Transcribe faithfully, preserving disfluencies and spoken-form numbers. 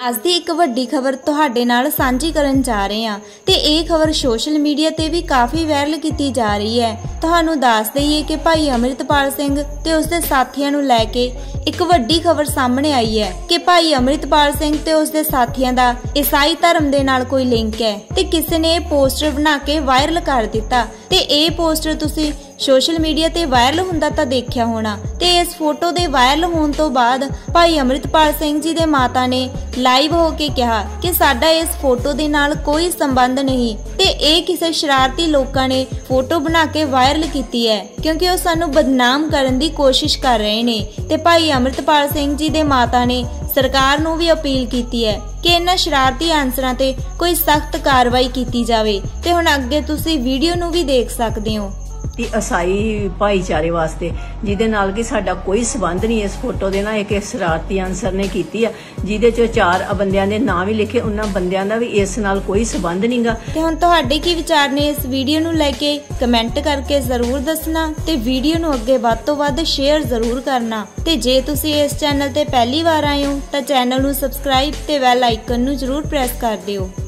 ਅੱਜ ਦੀ ਇੱਕ ਵੱਡੀ ਖਬਰ ਤੁਹਾਡੇ ਨਾਲ ਸਾਂਝੀ ਕਰਨ ਜਾ ਰਹੇ ਹਾਂ ਤੇ ਇਹ ਖਬਰ ਸੋਸ਼ਲ ਮੀਡੀਆ ਤੇ ਵੀ ਕਾਫੀ ਵਾਇਰਲ ਕੀਤੀ ਜਾ ਰਹੀ ਹੈ। ਤੁਹਾਨੂੰ ਦੱਸ ਦਈਏ ਕਿ ਭਾਈ ਅੰਮ੍ਰਿਤਪਾਲ ਸਿੰਘ ਤੇ ਉਸਦੇ ਸਾਥੀਆਂ ਨੂੰ ਲੈ ਕੇ ਇੱਕ ਵੱਡੀ ਖਬਰ ਸਾਹਮਣੇ ਆਈ ਹੈ ਕਿ ਭਾਈ ਅੰਮ੍ਰਿਤਪਾਲ ਸਿੰਘ ਤੇ ਉਸਦੇ ਸਾਥੀਆਂ ਦਾ ਈਸਾਈ ਧਰਮ ਦੇ ਨਾਲ ਕੋਈ ਲਿੰਕ ਹੈ ਤੇ ਕਿਸੇ ਨੇ ਇਹ ਪੋਸਟਰ ਬਣਾ ਕੇ ਵਾਇਰਲ ਕਰ ਦਿੱਤਾ ਤੇ ਇਹ ਪੋਸਟਰ ਤੁਸੀਂ सोशल मीडिया ते वायरल हुंदा तां देखिया होना। ते इस फोटो दे वायरल होने तो बाद भाई अमृतपाल सिंह जी दे माता ने लाइव होके कहा कि साडा इस फोटो दे नाल कोई संबंध नहीं ते इह किसी शरारती लोकां ने फोटो बना के वायरल कीती है क्योंकि वो सानू बदनाम करन दी कोशिश कर रहे ने। ते भाई अमृतपाल सिंह जी दे माता ने सरकार नू भी अपील कीती है कि इन्हां शरारती आंसरां ते कोई सख्त कार्रवाई कीती जावे। ते हुण अगे तुसीं वीडियो नू भी देख सकदे हो। ईसाई भाईचारे वास्ते जिहदे नाल कि साडा कोई संबंध नहीं। इस फोटो दे ना एक शरारती आंसर ने कीती है जिहदे च चार बंदियां दे नाम भी लिखे, उन्हां बंदियां दा भी इस नाल कोई संबंध नहींगा। ते हुण तुहाडे की विचार ने इस वीडियो नू लेके कमेंट करके जरूर दसना ते वीडियो नू अगे वध तों वध शेयर जरूर करना। ते जे तुसीं इस चैनल ते पहली बार आए हो तां चैनल नू सबसक्राइब ते बैल आइकन नू जरूर प्रेस कर दिओ।